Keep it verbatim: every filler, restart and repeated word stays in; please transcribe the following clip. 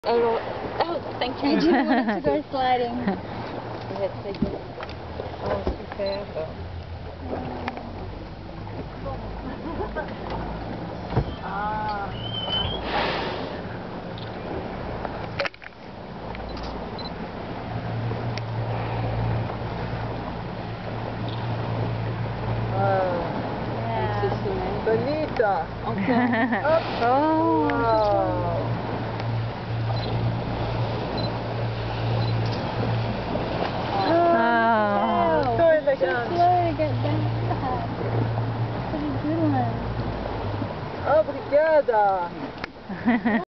Oh, oh, thank you. I didn't want it to go sliding. Let's take it. Oh, super. Ah. Bonita. Encore. Hop. Oh. Wow. Oh. Go in the So gun. slow to get back. That's a good one. Obrigada.